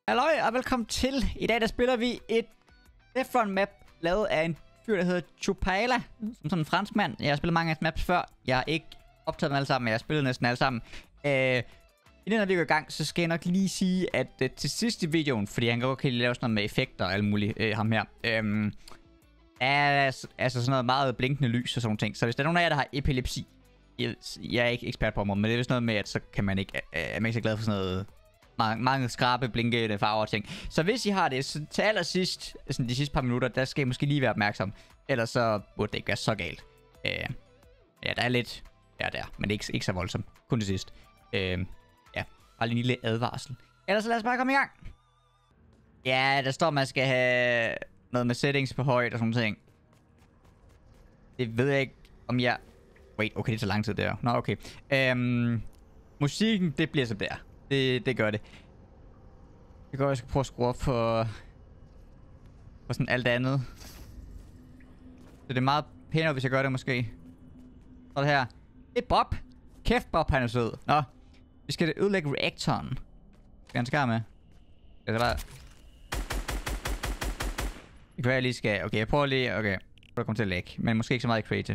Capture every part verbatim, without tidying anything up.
Halløj og velkommen til. I dag der spiller vi et Defron map lavet af en fyr, der hedder Chupala, som sådan en fransk mand. Jeg har spillet mange af hans maps før. Jeg har ikke optaget dem alle sammen, men jeg har spillet næsten alle sammen. Øh, I den her video i gang, så skal jeg nok lige sige, at øh, til sidst i videoen, fordi han godt kan lave sådan noget med effekter og alt muligt, øh, ham her. Øh, er altså sådan noget meget blinkende lys og sådan ting. Så hvis der er nogen af jer, der har epilepsi, jeg, jeg er ikke ekspert på området, men det er vist noget med, at så kan man ikke, øh, er man ikke så glad for sådan noget mange, mange skrabe, blinkende farver og ting. Så hvis I har det, så til allersidst, sådan de sidste par minutter, der skal I måske lige være opmærksom. Ellers så burde det ikke være så galt. Øh, ja, der er lidt der der, men det er ikke, ikke så voldsomt. Kun til sidst. Øh, ja, bare lige en lille advarsel. Ellers så lad os bare komme i gang. Ja, der står, at man skal have noget med settings på højt og sådan ting. Det ved jeg ikke, om jeg... Wait, okay, det tager lang tid der. Nå, okay. Øhm, musikken, det bliver så der. Det, det gør det. Det går, jeg skal prøve at skrue op på... på sådan alt andet. Så det er meget pænere, hvis jeg gør det måske. Så det her. Det er Bob. Kæft, Bob, han er sød. Nå. Vi skal ødelægge reaktoren. Skal han skære med? Jeg skal bare... Det kan være, jeg lige skal... Okay, jeg prøver lige... Okay. Det kommer til at lægge. Men måske ikke så meget creative.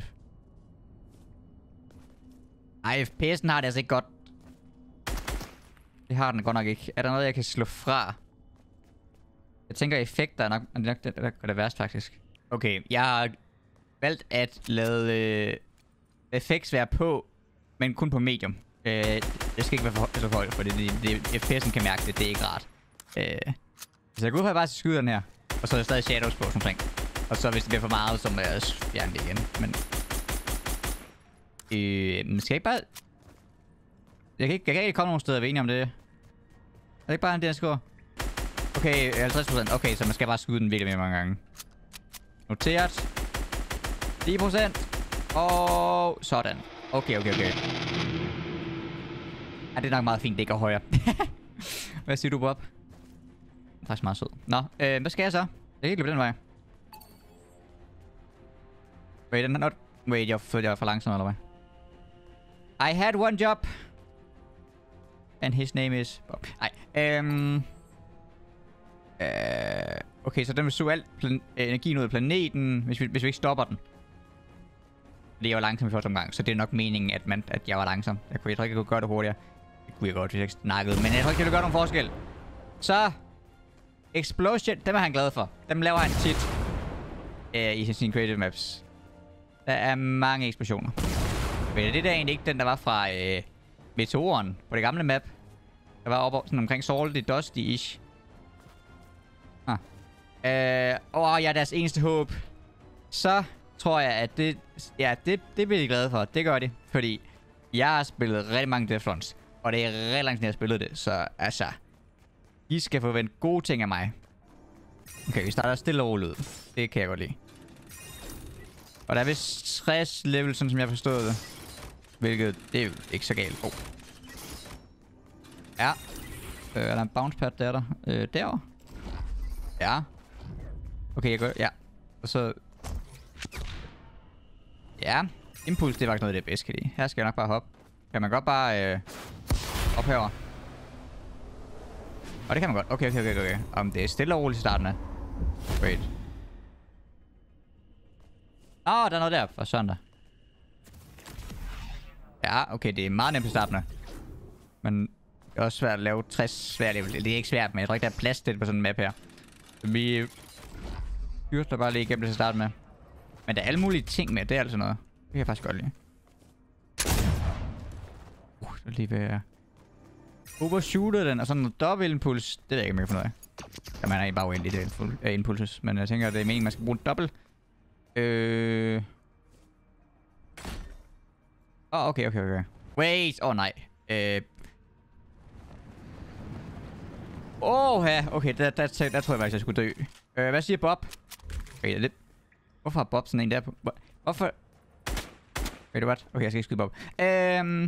Ej, F P S'en har det altså ikke godt. Det har den godt nok ikke. Er der noget, jeg kan slå fra? Jeg tænker, effekter er nok, er nok det, der gør det værst, faktisk. Okay, jeg har valgt at lade øh, effects være på, men kun på medium. Øh, det skal ikke være for, for, for højt, for det, det, det, F P S'en kan mærke det. Det er ikke rart. Øh, så jeg går ud fra, at jeg bare skal skyde den her. Og så er der stadig shadows på, sådan ting. Og så hvis det bliver for meget, så må jeg fjerne det igen. Men... Øh, men skal jeg ikke bare... Jeg kan ikke, jeg kan ikke komme nogen steder, vi er enige om det. Er det ikke bare en der score? Okay, halvtreds procent. Okay, så man skal bare skyde den virkelig mere mange gange. Noteret. ti procent. Og sådan. Okay, okay, okay. Ja, det er nok meget fint, det ikke er højere. Hvad siger du, Bob? Det er faktisk meget sød. Nå, øh, hvad skal jeg så? Jeg kan ikke løbe den vej. Wait, den er not... Wait, jeg følte, jeg var for langsom, eller hvad? I had one job. And his name is Bob. Nej. Øhm... Øh... Okay, så den vil suge alt energien ud af planeten, hvis vi, hvis vi ikke stopper den. Det er jo langsomt i første omgang, så det er nok meningen, at, man, at jeg var langsom. Jeg, kunne, jeg tror ikke, jeg kunne gøre det hurtigere. Det kunne jeg godt, hvis jeg ikke snakkede. Men jeg tror ikke, det ville gøre nogen forskel. Så... Explosion, dem er han glad for. Dem laver han tit. Øh, I sine creative maps. Der er mange eksplosioner. Men det der er egentlig ikke den, der var fra... Øh, Meteoren på det gamle map. Der var oppe sådan omkring Salty, Dusty-ish. Ah. Øh, åh, ja, deres eneste håb. Så tror jeg, at det... Ja, det, det bliver de glade for. Det gør de. Fordi jeg har spillet rigtig mange Defrons. Og det er rigtig langt, siden jeg har spillet det. Så altså... I skal forvente gode ting af mig. Okay, vi starter stille og roligt ud. Det kan jeg godt lide. Og der er vist tres level, sådan som jeg forstod det. Hvilket, det er jo ikke så galt. Oh. Ja. Øh, er der en bounce pad, der er der? Øh, derovre. Ja. Okay, jeg gør... Ja. Og så... Ja. Impuls, det er faktisk noget af det bedste, kan lide. Her skal jeg nok bare hoppe. Kan man godt bare... Øh, op herover. Og det kan man godt. Okay, okay, okay, okay. Om det er stille og roligt i starten af. Wait. Åh, oh, der er noget der for sådan der. Ja, okay, det er meget nemt i starten af. Men det er også svært at lave tres svært level. Det er ikke svært, men jeg tror ikke, der er plads til det på sådan en map her. Så vi fyrster bare lige igennem det til starte med. Men der er alle mulige ting med. Det er altså noget. Det kan jeg faktisk godt lide. Uh, så lige ved at... Overshooter den, og sådan noget dobbelt impuls. Det ved jeg ikke, om jeg kan finde noget af. Ja, man er egentlig bare uendelig det af impulses. Men jeg tænker, at det er meningen, man skal bruge dobbelt. Øh... Åh, oh, okay, okay, okay. Wait! Åh, oh, nej. Øh... Åh, oh, ja. Okay, der, der, der, der tror jeg faktisk, jeg skulle dø. Øh, hvad siger Bob? Okay, det... Hvorfor har Bob sådan en der på... Hvorfor... Wait, what? Okay, jeg skal ikke skyde Bob. Øhm...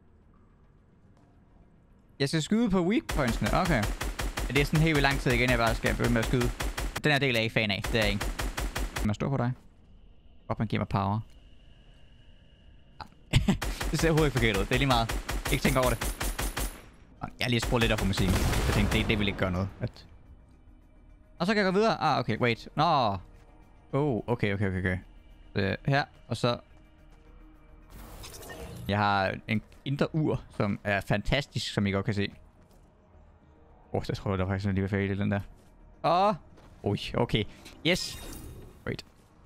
Jeg skal skyde på weak pointsene. Okay. Det er sådan helt vildt lang tid igen, jeg bare skal begynde med at skyde. Den her del er jeg ikke fan af. Det er jeg ikke. Kan man stå på dig? Bob, man giver mig power. Det ser overhovedet ikke forkert ud. Det er lige meget. Ikke tænk over det. Jeg har lige skruet lidt op på musikken. Jeg tænkte, det, det vil ikke gøre noget. At... Og så kan jeg gå videre. Ah, okay, wait. Nå. Oh, okay, okay, okay, okay. Så her, og så... Jeg har en indre ur, som er fantastisk, som I godt kan se. Åh, oh, jeg tror, der var faktisk lige ved færdig den der. Åh. Oh. Ui, okay. Yes. Wait.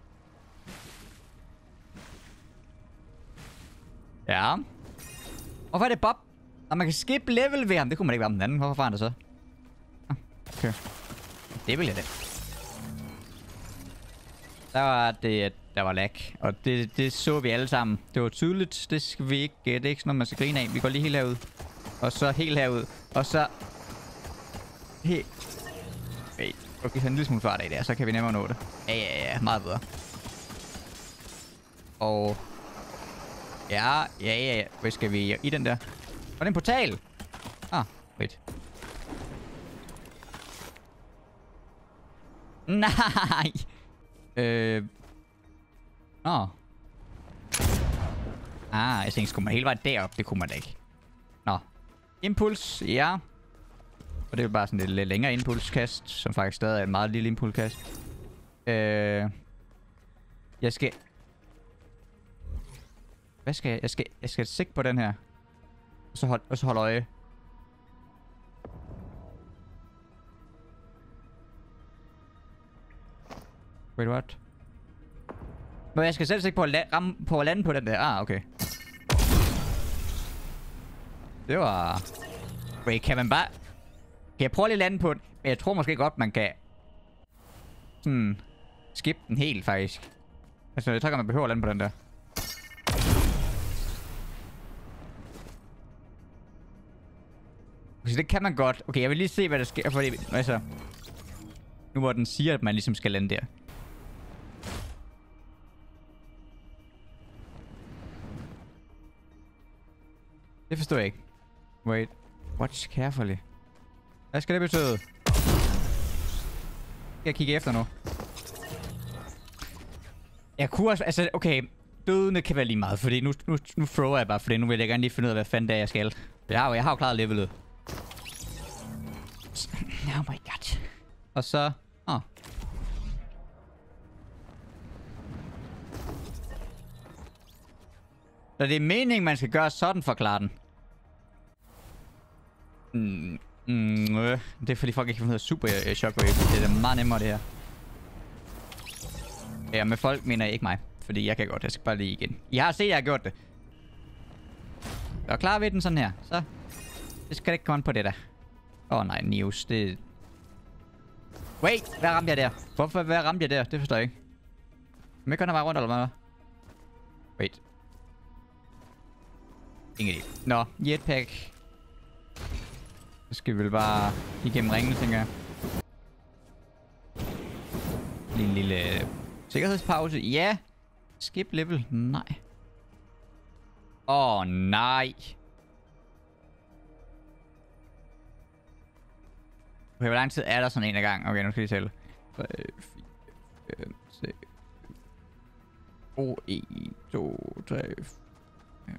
Ja. Hvorfor er det Bob? Og man kan skip level ved ham. Det kunne man ikke være med den anden. Hvorfor var han der så? Ah, okay. Det vil jeg det. Der var det, der var lag. Og det, det så vi alle sammen. Det var tydeligt. Det skal vi ikke... Det er ikke sådan noget, man skal grine af. Vi går lige helt herud. Og så helt herud. Og så... Helt... Wait. Okay, så en lille smule fart af der. Så kan vi nemmere nå det. Ja, ja, ja. Meget bedre. Og... Ja, ja, ja, ja. Hvad skal vi i den der? Og det er en portal! Ah, wait. Nej! Øh... Nå. Ah, jeg tænkte, skulle man hele vejen derop? Det kunne man da ikke. Nå. Impuls, ja. Og det er bare sådan et lidt længere impulskast, som faktisk stadig er et meget lille impulskast. Øh... Jeg skal... Hvad skal jeg? Jeg skal, jeg skal sigte på den her. Og så hold, og så hold øje. Wait, what? Men jeg skal selv sigte på at la ramme på at lande på den der. Ah, okay. Det var... Wait, kan man bare... Kan jeg prøve lige at lande på den? Men jeg tror måske godt, man kan... Sådan... Skip den helt, faktisk. Altså, jeg tror ikke, man behøver at lande på den der. Så det kan man godt. Okay, jeg vil lige se, hvad der sker. Fordi, altså... Nu hvor den siger, at man ligesom skal lande der. Det forstår jeg ikke. Wait. Watch carefully. Hvad skal det betyde? Skal jeg kigge efter nu? Jeg kunne også... Altså, okay. Dødene kan være lige meget, fordi nu, nu, nu thrower jeg bare, fordi nu vil jeg gerne lige finde ud af, hvad fanden det er, jeg skal. Jeg har jo, jeg har jo klaret levelet. Oh my god. Og så... Åh. Oh. Så det er meningen, man skal gøre sådan for at klare den. Mm, mm, øh. Det er fordi folk ikke kan finde super uh, shockwave. Det er meget nemmere det her. Ja, med folk mener jeg ikke mig. Fordi jeg kan godt. Jeg skal bare lige igen. I har set, at jeg har gjort det. Jeg er klar ved den sådan her. Så. Det skal ikke komme på det der. Åh oh, nej, news. Det... Wait, hvad ramte jeg der? Hvorfor, hvad ramte jeg der? Det forstår jeg ikke. Men jeg kører bare rundt, eller hvad? Wait. Ingen idé. Nå, jetpack. Så skal vi vel bare igennem ringene, tænker jeg. Lige en lille sikkerhedspause. Ja. Skip level. Nej. Åh, oh, nej. Okay, hvor lang tid er der sådan en af gang? Okay, nu skal vi tælle. tre, fire, fem, seks, en, to, tre, fire.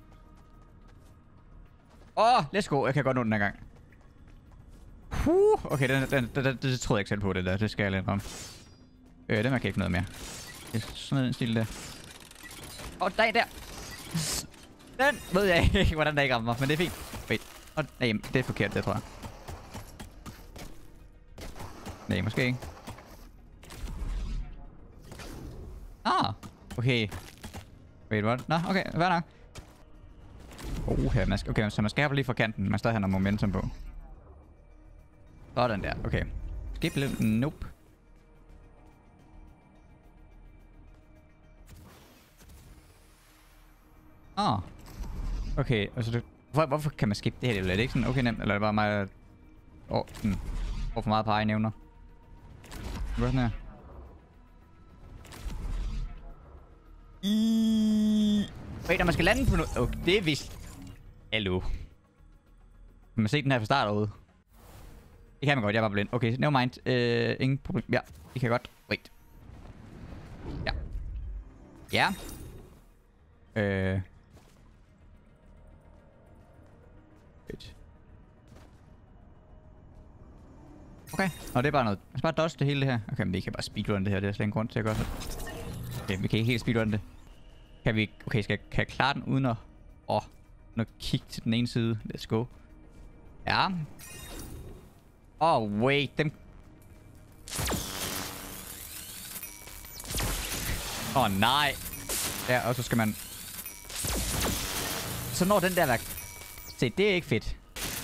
Åh, let's go. Jeg kan godt nå den her gang. Huh. Okay, den, den, den, den, det troede jeg ikke selv på, det der. Det skal jeg lidt om. Øh, den kan ikke noget mere. Det er sådan en stil der. Åh, oh, der, der. Den ved jeg ikke, hvordan der ikke rammer mig, men det er fint. Wait. Oh, nej, det er forkert, det tror jeg. Nej, måske ikke. Ah, okay. Wait, what? Nå, okay, hvad nok? Oh, her, man skal, okay, så man skal have lige fra kanten. Man stadig har noget momentum på. Sådan der, okay. Skip lidt, nope. Ah. Okay, altså det... Hvor, hvorfor kan man skippe det her? Er det ikke sådan okay nemt? Eller er det bare mig... Åh, oh, sådan... Hvor for meget pege nævner? Hvad sådan her? I... Wait, når man skal lande på noget... Okay, det er vist... Hallo. Kan man se den her fra start derude? Det kan man godt, jeg var blind. Okay, never mind. Øh, ingen problem. Ja, det kan godt. Wait. Ja. Ja. Øh... Okay, og det er bare noget. Jeg skal bare dodge det hele det her. Okay, men vi kan bare speedrun det her. Det er slet ingen grund til at gøre det. Okay, vi kan ikke helt speedrun det. Kan vi... Okay, skal jeg, kan jeg klare den uden at... Åh, oh, uden at kigge til den ene side. Let's go. Ja. Åh, oh, wait. Dem... Åh, oh, nej. Ja, og så skal man... Så når den der værk... Se, det er ikke fedt.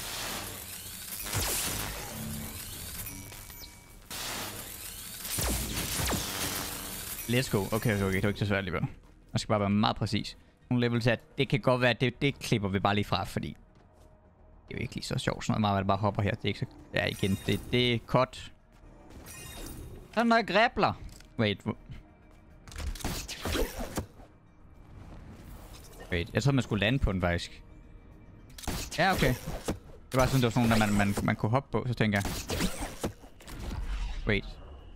Let's go. Okay, okay, okay. Det er ikke så svært alligevel. Man skal bare være meget præcis. Nogle level til, at det kan godt være, at det, det klipper vi bare lige fra, fordi... Det er jo ikke lige så sjovt. Sådan noget meget, at det bare hopper her. Det er ikke så... Ja, igen. Det, det er cut. Så er der noget græbler. Wait. Wait. Jeg troede, man skulle lande på den, faktisk. Ja, okay. Det var sådan, det var sådan nogle, der man, man, man kunne hoppe på, så tænker jeg... Wait.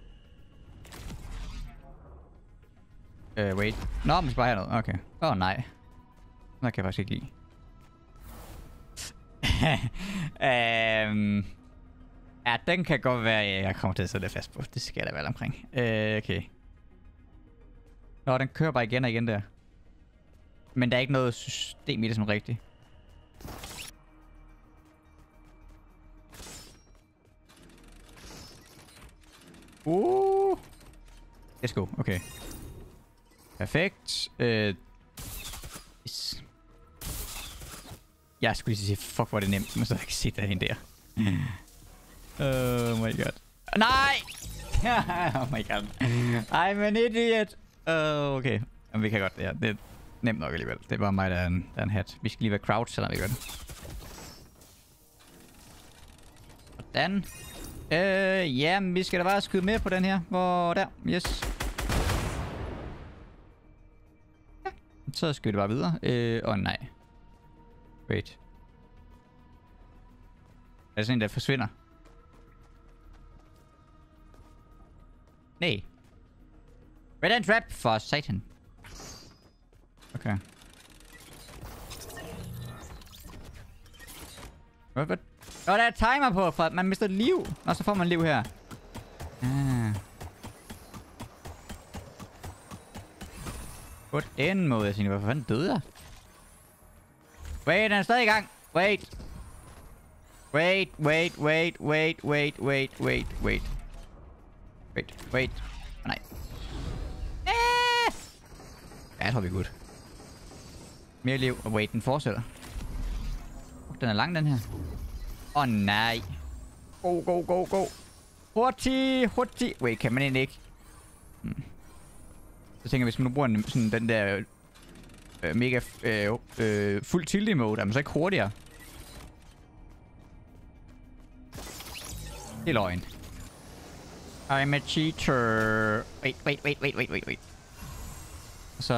Uh, wait. Nå, man skal bare have noget. Okay. Åh, oh, nej. Det kan jeg faktisk ikke lide. um, ja, den kan godt være, jeg kommer til at sætte det fast på. Det skal jeg da vel omkring. Uh, okay. Nå, den kører bare igen og igen der. Men der er ikke noget system i det som rigtigt. Uh. Let's go. Okay. Perfekt. Uh. Yes. Jeg skulle lige sige, fuck hvor er det nemt, men så kan jeg se derhen der. Oh my god. Nej! Oh my god. I'm an idiot. Uh, okay. Jamen, vi kan godt. Ja, det er nemt nok alligevel. Det er bare mig, der er en, der er en hat. Vi skal lige være crouch, selvom vi gør det. Hvordan? Øh, ja, vi skal da bare skyde mere på den her. Hvor der? Yes. Ja. Så skyder det bare videre. Øh, åh oh, nej. Wait. Er det sådan en, der forsvinder? Nej. Red and trap for satan. Okay. Hvad? Hvad? Nå, der er timer på, for man mister liv. Og så får man liv her. Ah. På den måde, jeg siger, hvorfor fanden døde jeg? Wait, den er stadig i gang. Wait. Wait, wait, wait, wait, wait, wait, wait, wait. Wait, wait. Oh, nej. Ah! Ja, jeg tror vi er godt. Mere liv. Og wait, den fortsætter. Oh, den er lang, den her. Åh, oh, nej. Go, go, go, go. Hurtigt, hurtigt. Wait, kan man egentlig ikke? Hmm. Så tænker jeg, hvis man nu bruger en, sådan den der... Øh, mega... Øh, øh, fuld tilt mode, er man så ikke hurtigere? Det er løgn. I'm a cheater. Wait, wait, wait, wait, wait, wait, wait. Og så...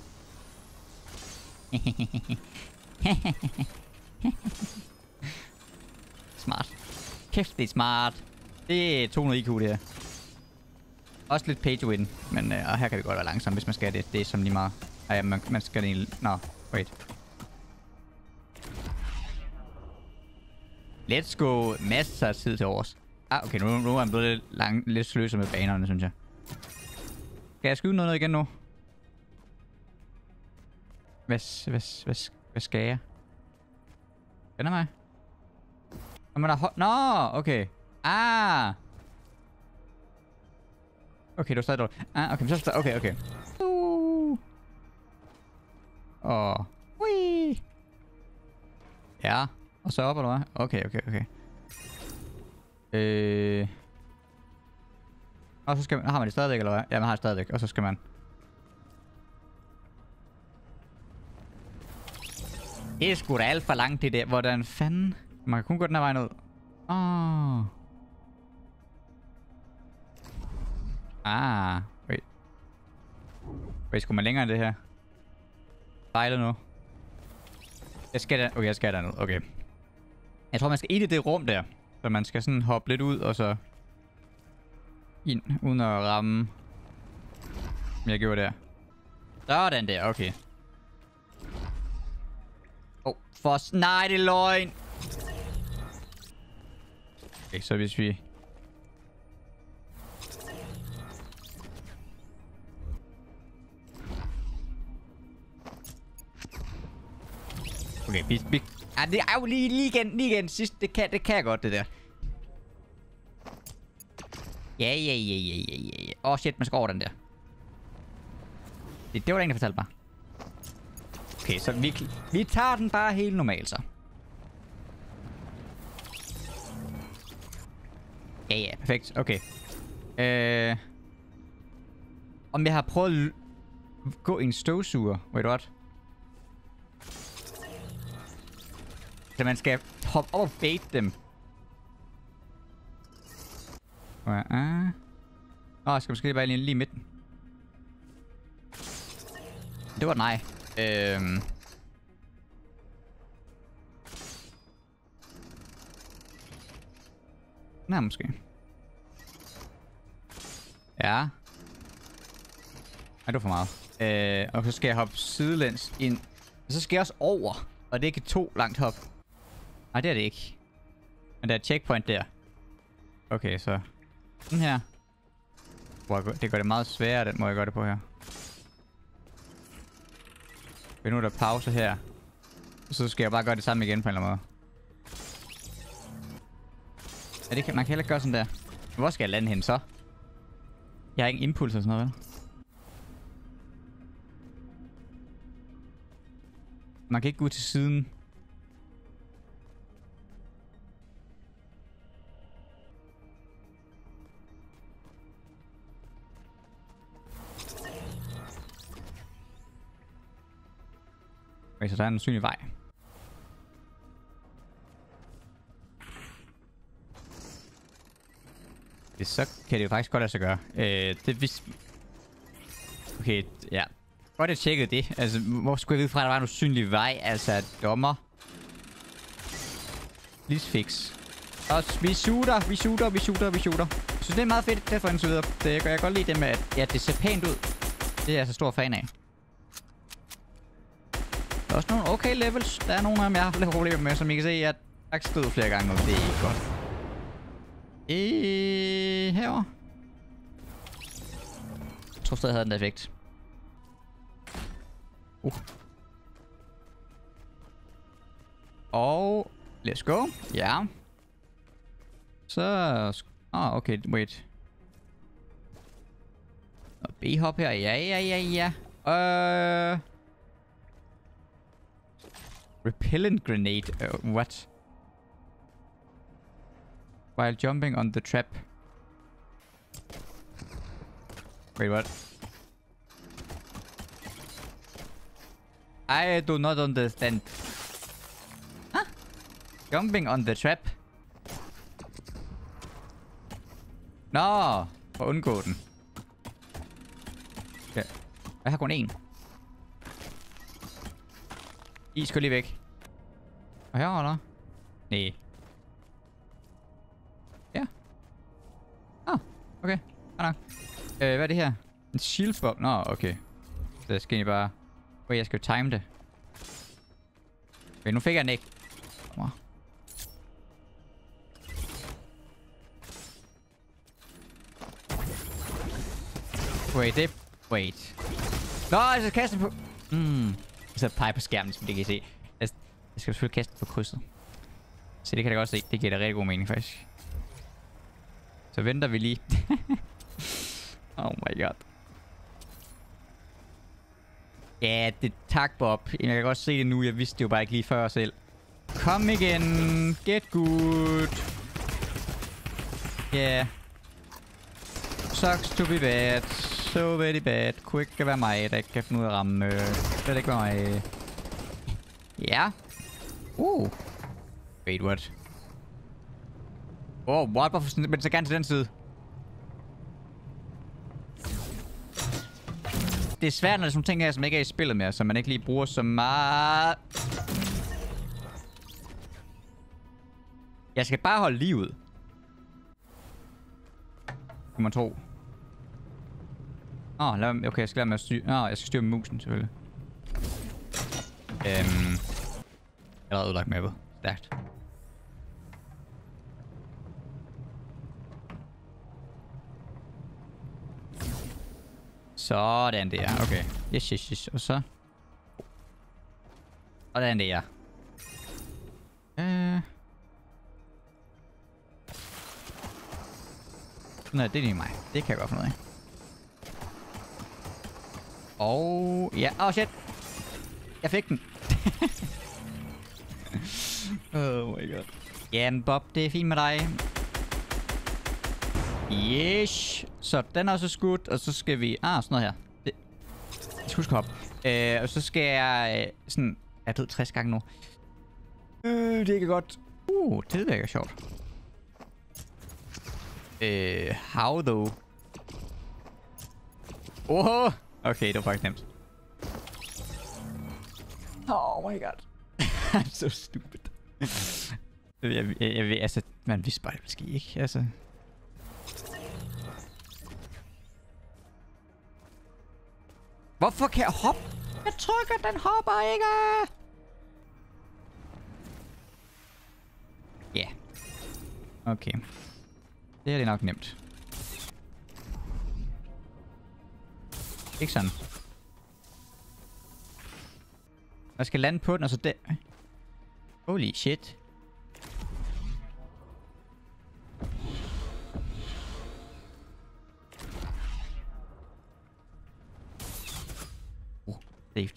Smart. Kæft, det er smart. Det er to hundrede I Q, det her. Også lidt pay to win. Men øh, og her kan vi godt være langsomme, hvis man skal det. Det er som lige meget... Ej, ja, man, man skal lige... Nå, wait. Let's go. Masser af tid til års. Ah, okay, nu, nu er han blevet lidt, lang, lidt sløser med banerne, synes jeg. Skal jeg skyde noget igen nu? Hvad, hvad, hvad, hvad skal jeg? Kender mig? Om man har... Nå, okay. Ah! Okay, det var stadig dårligt. Ah, okay, så stadig... Okay, okay. Uh. Åh. Whee! Ja. Og så op, eller hvad? Okay, okay, okay. Øh... Og så skal man... Har man det stadigvæk, eller hvad? Ja, man har det stadigvæk. Og så skal man... Det er sgu da alt for langt, det der. Hvordan fanden... Man kan kun gå den her vej ned. Åh. Oh. Ah. Wait. Wait, skulle man længere end det her? Fejler nu. Jeg skal der... Okay, jeg skal derned. Okay. Jeg tror, man skal ind i det rum der. Så man skal sådan hoppe lidt ud, og så... ind, uden at ramme... Som jeg gjorde der. Sådan der, okay. Åh, oh, for... Nej, det er løgn! Okay, så hvis vi... Okay, vi... vi ah, det er jo lige, lige igen, lige igen. Sidst, det kan, det kan jeg godt, det der. Ja, ja, ja, ja, ja, ja. Åh, oh, shit, man skal over den der. Det, det var der ingen, der fortalte mig. Okay, så vi, vi tager den bare helt normalt, så. Ja, ja, perfekt. Okay. Øh... Om jeg har prøvet at gå i en støvsuger. Wait, what? Så man skal hoppe op og bait dem. Åh, uh. oh, jeg skal måske bare lige, lige i midten. Det var nej. Øhm... Nej, måske. Ja. Ej, det var for meget. Øh, og så skal jeg hoppe sidelæns ind. Og så skal jeg også over. Og det er ikke to langt hop. Nej, det er det ikke. Men der er et checkpoint der. Okay, så... Den her. Wow, det gør det meget sværere, den må jeg gøre det på her. Okay, nu er der pause her. Og så skal jeg bare gøre det samme igen på en eller anden måde. Ja, det kan, man kan heller ikke gøre sådan der. Hvor skal jeg lande hen så? Jeg har ingen impuls og sådan noget, vel? Man kan ikke gå ud til siden. Okay, så der er en synlig vej. Det, så kan det jo faktisk godt lade sig gøre. Øh, det hvis... Okay, ja. Godt at tjekke det. Altså, hvor skulle jeg vide fra, at der var en usynlig vej? Altså, dommer. Please fix. Og vi shooter, vi shooter, vi shooter, vi shooter. Jeg synes, det er meget fedt, derfor indtil videre. Det, jeg kan godt lide det med, at ja, det ser pænt ud. Det er jeg så stor fan af. Der er også nogle okay levels. Der er nogle af dem, jeg har haft lidt problemer med, som I kan se, jeg har stået flere gange nu. Det er ikke godt. Øh, herovre. Jeg tror stadig, jeg havde den der effekt. Uh. Og... Let's go. Ja. Så... Ah, okay, wait. Og B-hop her. Ja, ja, ja, ja. Øh... Uh... Repellent grenade. Uh, what? While jumping on the trap. Wait, what? I do not understand. Huh? Jumping on the trap? Nå, for at undgå den. Okay. Jeg har kun én. I skal lige væk. Og her, eller? Nej. Ja. Ah, okay. Ah, nok. Øh, hvad er det her? En shieldbox? Nå, okay. Så jeg skal egentlig bare... Okay, jeg skal jo time det. Okay, nu fik jeg den ikke. Wow. Wait, det... Wait. Nå, jeg skal kaste den på... Mm. Så peger på skærmen, som det kan I se. Jeg, jeg skal selvfølgelig kaste på krydset. Så det kan jeg godt se. Det giver da rigtig god mening, faktisk. Så venter vi lige. Oh my god. Ja, det tak, Bob. Jeg kan godt se det nu. Jeg vidste det jo bare ikke lige før selv. Kom igen. Get good. Yeah. Sucks to be bad. So very bad. Kunne ikke være mig, der ikke kan finde ud af at ramme. Det er ikke være mig. Ja. Uh. Wait, what? Oh, what? Hvorfor men så gerne til den side? Det er svært, når der er sådan ting her, som ikke er i spillet mere, så man ikke lige bruger så meget. Jeg skal bare holde lige ud. Kan man tro. Åh, oh, okay, jeg skal lade med at styre... Åh, oh, jeg skal styre med musen, selvfølgelig. Øhm... Jeg har ødelagt mappet. Stærkt. Sådan der, okay. Yes, yes, yes. Og så... Sådan der. Øh... Nej, det er lige mig. Det kan jeg godt finde ud af. Og... Ja, åh oh, shit! Jeg fik den! Oh my god. Jamen Bob, det er fint med dig. Yes! Så den er også skudt, og så skal vi... Ah, sådan noget her. Det... Jeg skal huske op. Øh, og så skal jeg... Øh, sådan... Jeg død tres gange nu. Øh, det er ikke godt. Uh, det virker sjovt. Øh, how though? Oh! Okay, det var faktisk nemt. Oh my god. I'm so stupid. jeg, jeg, jeg, jeg, altså, man vidste bare, det ville ske, ikke? Altså... Hvorfor kan jeg hoppe? Jeg trykker, den hopper ikke! Ja. Yeah. Okay. Det er det nok nemt. Ikke sådan. Jeg skal lande på den, og så der. Holy shit. Uh, saved.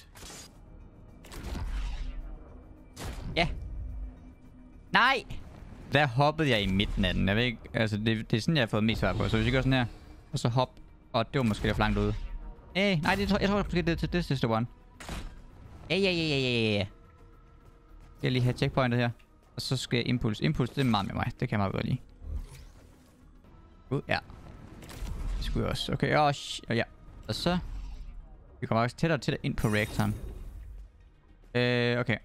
Ja. Nej! Der hoppede jeg i midten af den. Jeg ved ikke, altså det, det er sådan, jeg har fået mest svar på. Så hvis jeg gør sådan her, og så hop, og det var måske lidt for langt ude. Hey, nej, det, jeg tror måske, det er til det sidste one. Ja, ja, ja, ja, ja, ja. Jeg lige have checkpointet her. Og så skal jeg impuls. Impuls, det er meget med mig. Det kan jeg meget godt lide. Uh, ja. Det skulle jeg også. Okay, og oh, ja. Og så... Vi kommer også tættere og tættere ind på reaktoren. Øh, okay.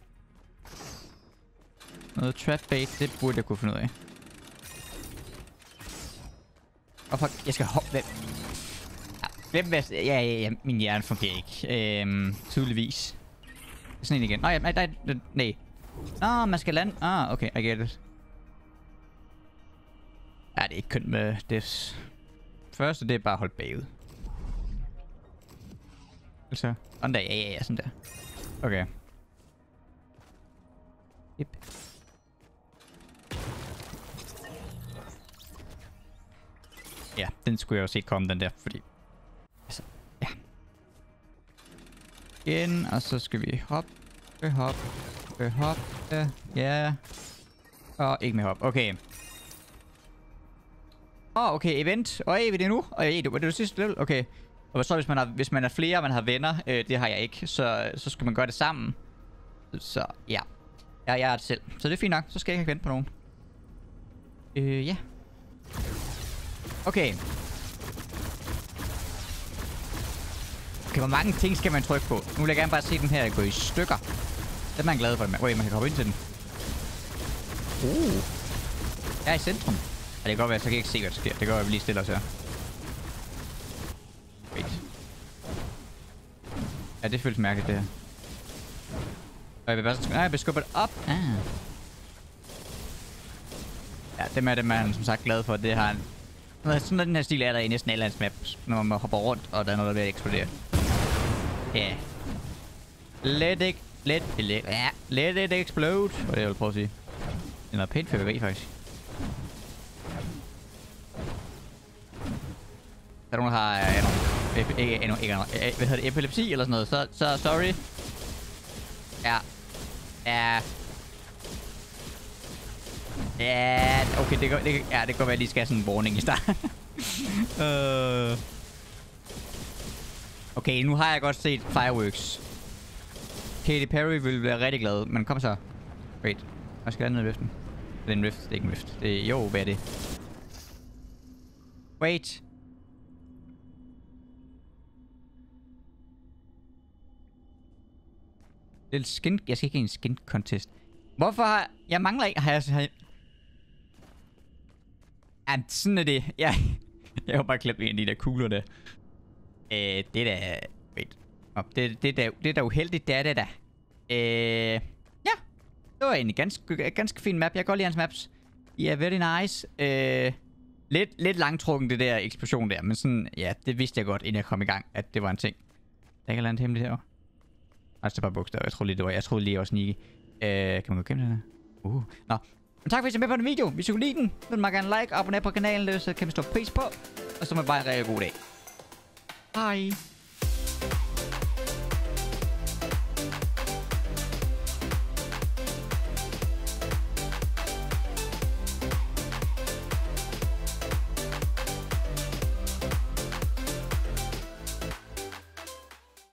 Noget trap bait, det burde jeg kunne finde ud af. Åh, oh, fuck. Jeg skal hoppe. Hvem? Hvem hvad? Ja, ja, ja. Min hjerne fungerer ikke. Øhm, tydeligvis. Sådan en igen. Nå, ja, nej, nej, nej. Nå, man skal lande. Ah, okay, I get it. Ja, det er ikke kønt med det. Første, det er bare at holde bagud. Altså, sådan der, ja, ja, ja, sådan der. Okay. Yep. Ja, den skulle jeg jo se komme, den der, fordi... Altså, ja. Igen, og så skal vi hoppe, hoppe, hoppe, ja. Og ikke med hop, okay. Åh, oh, okay, event. Øj, er vi det nu? Øj, det var det sidste level? Okay. Og så hvis man, har, hvis man er flere, og man har venner, øh, det har jeg ikke, så, så skal man gøre det sammen. Så, ja. Ja, jeg er det selv. Så det er fint nok, så skal jeg ikke vente på nogen. Øh, ja. Okay. Okay, hvor mange ting skal man trykke på? Nu vil jeg gerne bare se den her gå i stykker. Det er man glad for. Wait, man kan hoppe ind til den. Uh. Jeg er i centrum. Ja, det kan godt være, så kan jeg ikke se, hvad der sker. Det kan godt være, vi lige stiller os her. Wait. Ja, det føles mærkeligt, det her. Og jeg vil bare så... Nej, jeg vil skubbe det op. Ah. Ja, det er det, man som sagt glad for. Det har en... Sådan den her stil er der i næsten alle hans maps, når man hopper rundt, og der er noget, der bliver eksplodere. Ja. Yeah. Let it... Let... Let... Ja. Let it explode. Hvad det, jeg vil prøve at sige. Det er noget pænt fyrværkeri, faktisk. Der er nogen, der har... Øh, nogle, ikke, ikke, ikke, ikke, hvad hedder det? Epilepsi eller sådan noget. Så, så sorry. Ja. Ja. Ja, okay, det går, det, ja, det kan godt være, at jeg lige skal have sådan en warning i starten. uh. Okay, nu har jeg godt set Fireworks. Katy Perry ville være rigtig glad, men kom så. Wait, jeg skal ned i riften. Det er en rift, det er ikke en rift. Det er, jo, hvad er det? Wait. Det er skin... Jeg skal ikke have en skin contest. Hvorfor har... Jeg mangler ikke... Har jeg... Har jeg... Jamen, sådan er det. Jeg... Jeg har bare klemt en af de der kugler der. Øh, det er da... Wait. Oh, det, det, der, det er da uheldigt, det er det da. Øh... Ja. Det var egentlig ganske, ganske fin map. Jeg kan godt lide hans maps. De er very nice. Øh... Lidt, lidt langtrukken, det der eksplosion der. Men sådan... Ja, det vidste jeg godt, inden jeg kom i gang, at det var en ting. Der kan lande hemmeligt herovre. Altså, det er bare bogstaver. Jeg troede lige, det var... Jeg troede lige, jeg var sneaky. Øh, kan man gå gennem den her? Uh, nå. Men tak fordi I så med på den video. Hvis I kunne lide den, så vil man gerne like og abonnere på kanalen, så kan vi stå pris på. Og så må I bare en rigtig god dag. Hej.